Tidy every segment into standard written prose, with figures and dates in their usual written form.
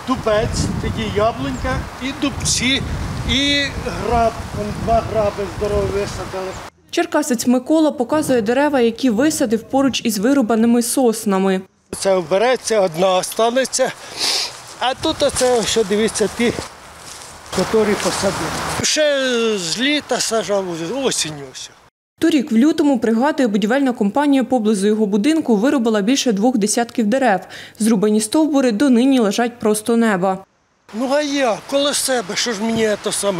дубець, тоді яблунька і дубці, і граб. Два граби здорові висадили. Черкасець Микола показує дерева, які висадив поруч із вирубаними соснами. Це обереться, одна останеться, а тут оце, що дивіться, ті, які посадили. Ще з літа сажав, осінню ось. Торік в лютому, пригадує, будівельна компанія поблизу його будинку вирубала більше 2 десятків дерев. Зрубані стовбури донині лежать просто неба. Ну а я, коло себе, що ж мені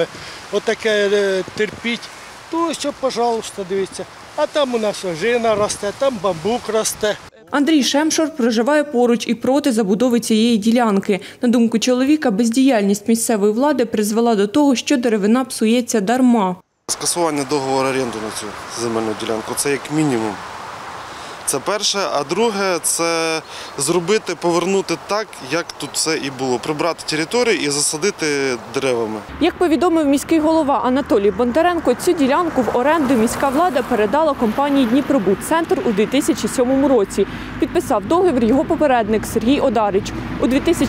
отаке терпіть? То ось, пожалуйста, дивіться. А там у нас ожина росте, там бамбук росте. Андрій Шемшор проживає поруч і проти забудови цієї ділянки. На думку чоловіка, бездіяльність місцевої влади призвела до того, що деревина псується дарма. Скасування договору оренди на цю земельну ділянку – це як мінімум. Це перше, а друге – це зробити, повернути так, як тут все і було. Прибрати територію і засадити деревами. Як повідомив міський голова Анатолій Бондаренко, цю ділянку в оренду міська влада передала компанії «Дніпробудцентр» у 2007 році. Підписав договір його попередник Сергій Одарич. У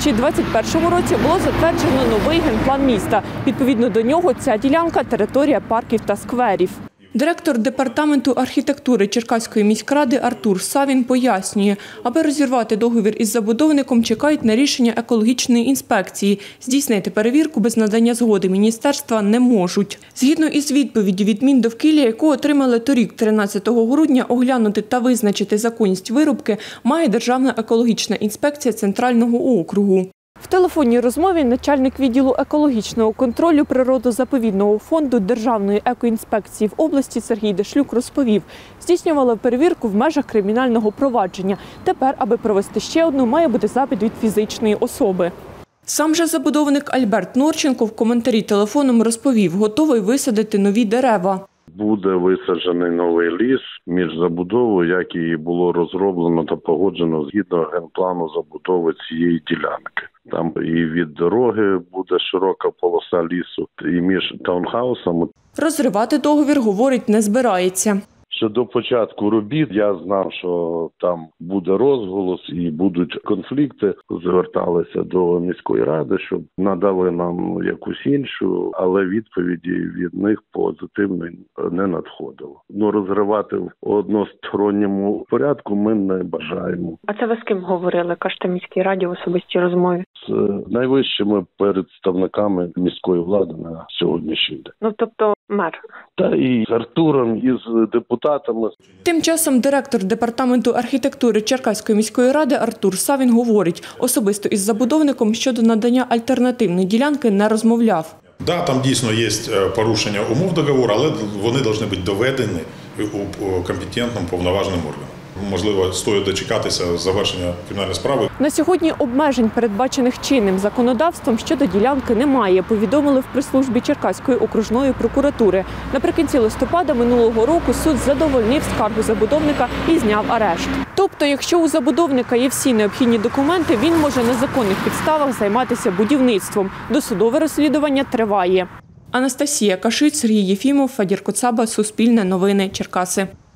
2021 році було затверджено новий генплан міста. Відповідно до нього ця ділянка – територія парків та скверів. Директор департаменту архітектури Черкаської міськради Артур Савін пояснює, аби розірвати договір із забудовником, чекають на рішення екологічної інспекції. Здійснити перевірку без надання згоди міністерства не можуть. Згідно із відповіддю від Міндовкілля, яку отримали торік 13 грудня, оглянути та визначити законність вирубки має Державна екологічна інспекція Центрального округу. В телефонній розмові начальник відділу екологічного контролю природозаповідного фонду Державної екоінспекції в області Сергій Дешлюк розповів, здійснювали перевірку в межах кримінального провадження. Тепер, аби провести ще одну, має бути запит від фізичної особи. Сам же забудовник Альберт Норченко в коментарі телефоном розповів, готовий висадити нові дерева. Буде висаджений новий ліс між забудовою, як і було розроблено та погоджено згідно генплану забудови цієї ділянки. Там і від дороги буде широка полоса лісу, і між таунхаусами. Розривати договір, говорить, не збирається. Ще до початку робіт я знав, що там буде розголос і будуть конфлікти. Зверталися до міської ради, щоб надали нам якусь іншу, але відповіді від них позитивної не надходило. Розривати в односторонньому порядку ми не бажаємо. А це ви з ким говорили, кажете, в міській раді в особистій розмові? З найвищими представниками міської влади на сьогоднішній день. Тобто мер? Та і з Артуром, і з депутатами. Тим часом директор департаменту архітектури Черкаської міської ради Артур Савін говорить, особисто із забудовником щодо надання альтернативної ділянки не розмовляв. Так, там дійсно є порушення умов договору, але вони повинні бути доведені компетентним повноважним органом. Можливо, стоїть дочекатися завершення кримінальної справи. На сьогодні обмежень, передбачених чинним законодавством, щодо ділянки немає, повідомили в прес-службі Черкаської окружної прокуратури. Наприкінці листопада минулого року суд задовольнив скаргу забудовника і зняв арешт. Тобто, якщо у забудовника є всі необхідні документи, він може на законних підставах займатися будівництвом. Досудове розслідування триває. Анастасія Кашиць, Сергій Єфімов, Фадір Коцаба, Суспільне новини, Черкаси.